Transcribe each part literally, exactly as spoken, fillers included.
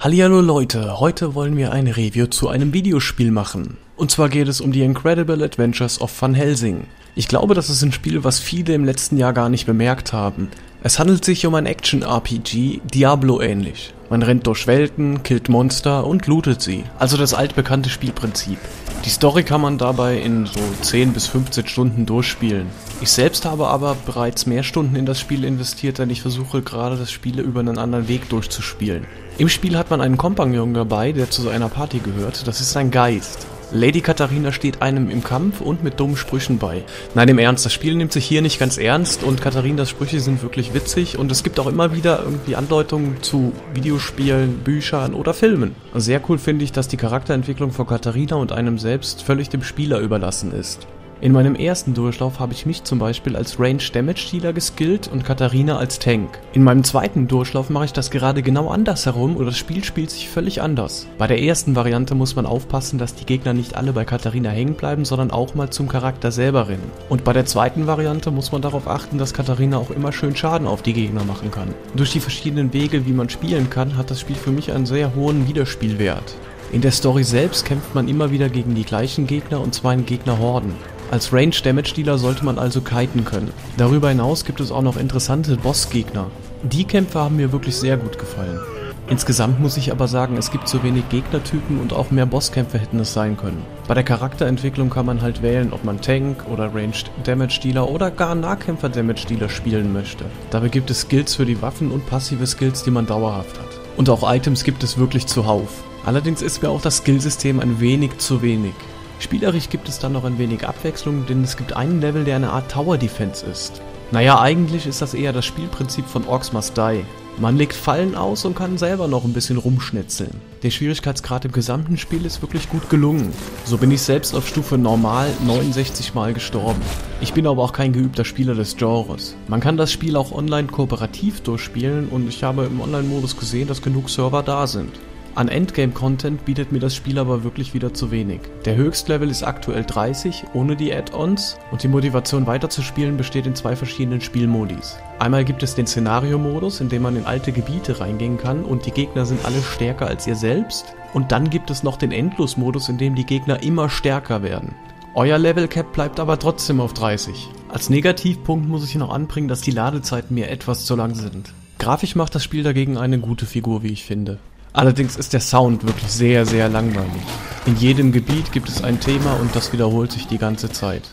Hallihallo Leute, heute wollen wir ein Review zu einem Videospiel machen. Und zwar geht es um die Incredible Adventures of Van Helsing. Ich glaube, das ist ein Spiel, was viele im letzten Jahr gar nicht bemerkt haben. Es handelt sich um ein Action-R P G, Diablo ähnlich. Man rennt durch Welten, killt Monster und lootet sie. Also das altbekannte Spielprinzip. Die Story kann man dabei in so zehn bis fünfzehn Stunden durchspielen. Ich selbst habe aber bereits mehr Stunden in das Spiel investiert, denn ich versuche gerade das Spiel über einen anderen Weg durchzuspielen. Im Spiel hat man einen Kompagnon dabei, der zu einer Party gehört. Das ist ein Geist. Lady Katharina steht einem im Kampf und mit dummen Sprüchen bei. Nein, im Ernst, das Spiel nimmt sich hier nicht ganz ernst und Katharinas Sprüche sind wirklich witzig und es gibt auch immer wieder irgendwie Andeutungen zu Videospielen, Büchern oder Filmen. Sehr cool finde ich, dass die Charakterentwicklung von Katharina und einem selbst völlig dem Spieler überlassen ist. In meinem ersten Durchlauf habe ich mich zum Beispiel als Range Damage Dealer geskillt und Katharina als Tank. In meinem zweiten Durchlauf mache ich das gerade genau andersherum und das Spiel spielt sich völlig anders. Bei der ersten Variante muss man aufpassen, dass die Gegner nicht alle bei Katharina hängen bleiben, sondern auch mal zum Charakter selber rennen. Und bei der zweiten Variante muss man darauf achten, dass Katharina auch immer schön Schaden auf die Gegner machen kann. Durch die verschiedenen Wege, wie man spielen kann, hat das Spiel für mich einen sehr hohen Wiederspielwert. In der Story selbst kämpft man immer wieder gegen die gleichen Gegner und zwar in Gegnerhorden. Als Range Damage Dealer sollte man also kiten können. Darüber hinaus gibt es auch noch interessante Bossgegner. Die Kämpfe haben mir wirklich sehr gut gefallen. Insgesamt muss ich aber sagen, es gibt zu wenig Gegnertypen und auch mehr Bosskämpfe hätten es sein können. Bei der Charakterentwicklung kann man halt wählen, ob man Tank oder Ranged Damage Dealer oder gar Nahkämpfer Damage Dealer spielen möchte. Dabei gibt es Skills für die Waffen und passive Skills, die man dauerhaft hat. Und auch Items gibt es wirklich zuhauf. Allerdings ist mir auch das Skillsystem ein wenig zu wenig. Spielerisch gibt es dann noch ein wenig Abwechslung, denn es gibt einen Level, der eine Art Tower Defense ist. Naja, eigentlich ist das eher das Spielprinzip von Orcs Must Die. Man legt Fallen aus und kann selber noch ein bisschen rumschnetzeln. Der Schwierigkeitsgrad im gesamten Spiel ist wirklich gut gelungen. So bin ich selbst auf Stufe Normal neunundsechzig Mal gestorben. Ich bin aber auch kein geübter Spieler des Genres. Man kann das Spiel auch online kooperativ durchspielen und ich habe im Online-Modus gesehen, dass genug Server da sind. An Endgame-Content bietet mir das Spiel aber wirklich wieder zu wenig. Der Höchstlevel ist aktuell dreißig, ohne die Add-ons, und die Motivation weiterzuspielen besteht in zwei verschiedenen Spielmodis. Einmal gibt es den Szenario-Modus, in dem man in alte Gebiete reingehen kann und die Gegner sind alle stärker als ihr selbst. Und dann gibt es noch den Endlos-Modus, in dem die Gegner immer stärker werden. Euer Level-Cap bleibt aber trotzdem auf dreißig. Als Negativpunkt muss ich noch anbringen, dass die Ladezeiten mir etwas zu lang sind. Grafisch macht das Spiel dagegen eine gute Figur, wie ich finde. Allerdings ist der Sound wirklich sehr, sehr langweilig. In jedem Gebiet gibt es ein Thema und das wiederholt sich die ganze Zeit.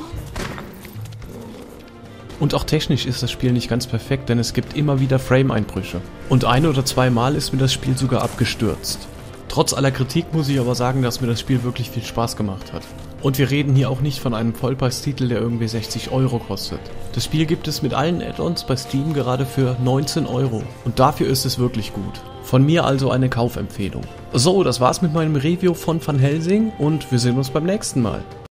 Und auch technisch ist das Spiel nicht ganz perfekt, denn es gibt immer wieder Frame-Einbrüche. Und ein oder zwei Mal ist mir das Spiel sogar abgestürzt. Trotz aller Kritik muss ich aber sagen, dass mir das Spiel wirklich viel Spaß gemacht hat. Und wir reden hier auch nicht von einem Vollpreistitel, der irgendwie sechzig Euro kostet. Das Spiel gibt es mit allen Add-ons bei Steam gerade für neunzehn Euro. Und dafür ist es wirklich gut. Von mir also eine Kaufempfehlung. So, das war's mit meinem Review von Van Helsing und wir sehen uns beim nächsten Mal.